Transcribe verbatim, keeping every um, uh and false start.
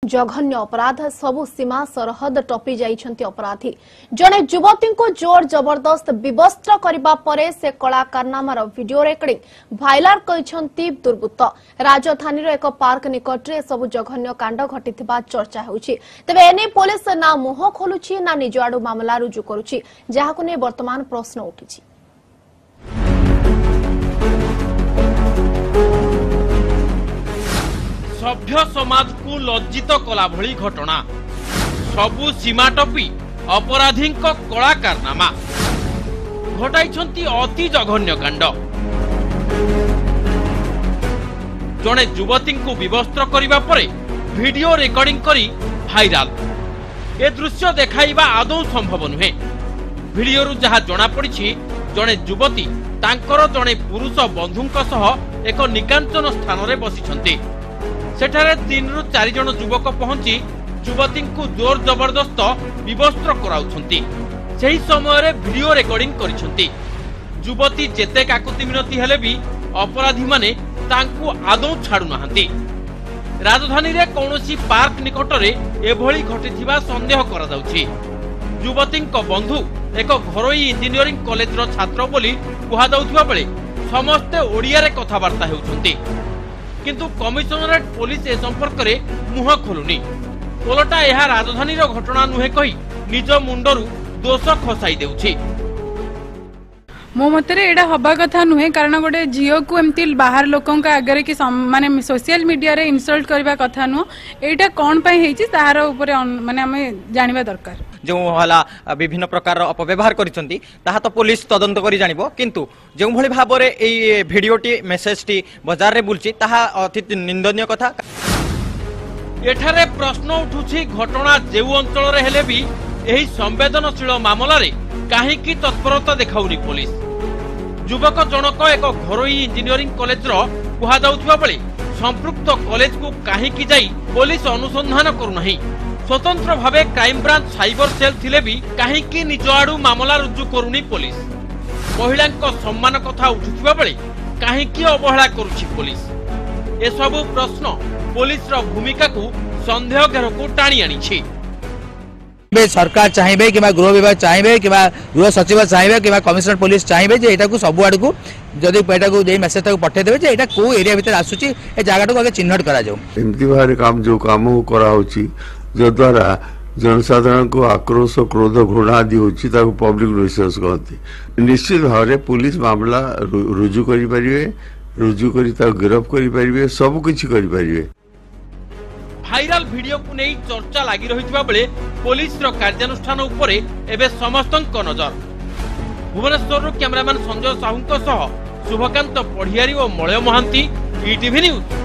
जघन्य अपराध सबु सीमा सरहद टपी जाइछंती अपराधी जने युवती को जोर जबरदस्त विवस्त्र करबा परे से कला कारनामार वीडियो रेकर्डिंग भाइराल करिछंती दुर्बृत्त। राजधानी रो एक पार्क निकट रे सबु जघन्य कांड घटिथिबा चर्चा होउछि। तबे एने पुलिस ना मुह खोलुछि ना निज आडू मामला रुजु करूछि, जाहाकु ने वर्तमान प्रश्न उठिछि। सभ्य समाज को लज्जित कला भली घटना सबु सीमा टपी अपराधी कला कारनामा घटाई अति जघन्य कांड। जड़े युवती को विवस्त्र करने पर वीडियो रेकर्डिंग करी भाइराल। ए दृश्य देखाइबा आदौ संभव नुहे। वीडियो जहाँ जना पड़ी जड़े युवती तांकर जड़े पुरुष बंधुंक सह एक निकांचन स्थान रे बसिछंती। सेठारे तीन रु चार जन युवक पहुंची युवती को जोर जबरदस्त विवस्त्र कराउछंती। सेही समय रे वीडियो रेकर्डिंग करिसंती। युवती जेते काकुति मिनती हेले भी अपराधी माने तांकु आदौ छाडु नाहंती। राजधानी रे कौनसी पार्क निकट रे एभली घटिथिबा संदेह करा जाउछि। युवती बंधु एक घरोई इंजीनियरिंग कॉलेज रो छात्र बोली कुहा जाउथिबा बेले समस्ते ओडिया रे कथावार्ता हेउछंती, किंतु कमिशनरेट पुलिस ए संपर्क रे मुह खोलुनी। ओलटा यह राजधानी रो घटना नुहे कही निज मुंडरू दोष खसाई देउछि। मो मतरे एडा हबा कथा नुहे, कारण गोटे झील को एमती बाहर लोकों का आगे कि माने सोशल मीडिया रे इनसल्ट करबा कथा नु। एटा कोन पय हेछि ताहार ऊपर माने हमें जानिबा दरकार। जो हला विभिन्न प्रकार अपव्यवहार करिसंती ताहा तो पुलिस तदंत करी जानिबो, किंतु जो भली भाबरे ए भिडियोटी मेसेजटी बाजार रे बुलची ताहा अति निंदनीय कथा। एठारे प्रश्न उठुछि घटना जेउ अंचल रे हेले भी एही संवेदनशील मामला रे काहेकि तत्परता देखाउनी पुलिस। युवक जनक एक घरोई इंजीनियरिंग कॉलेज रो कुहा जाउथिबा बेले संपृक्त कॉलेज को काहेकि जाई पुलिस अनुसंधान करू नाही। स्वतंत्र भावे क्राइम ब्रांच साइबर सेल थिले भी काहेकि निज आडू मामला रुजु करूनी पुलिस। महिलांको सम्मान कथा उठुथिबा बेले काहेकि अवहेला करूछि पुलिस। ए सबु प्रश्न पुलिस रो भूमिका को संदेह घेर को टाणी आनिछि। सरकार चाहिए कि गृह विभाग चाहिए कि गृह सचिव चाहिए कि कमिशनर पुलिस चाहिए जे एटा सब आड़ को जदि एटा मेसेज पठेदेवे जे एटा को एरिया भितर आसुची ए जगह को चिन्हट करा जाऊ। एमती भारे काम जो काम करा होची जो द्वारा जनसाधारण को आक्रोश क्रोध घृणा आदि होची ताको पब्लिक नुइसेंस कहते। निश्चित भाव पुलिस मामला रुजु करि परिबे, रुजु करि ता गिरफ्त करि परिबे, सब किछि करि परिबे। भाइराल वीडियो को नहीं चर्चा लगी रही बेले पुलिस रो कार्यानुष्ठान उपरे एबे समस्तंक नजर। भुवनेश्वर कैमरामैन संजय साहू शुभकांत पढ़ियारी और मलय महांती, ईटीवी न्यूज।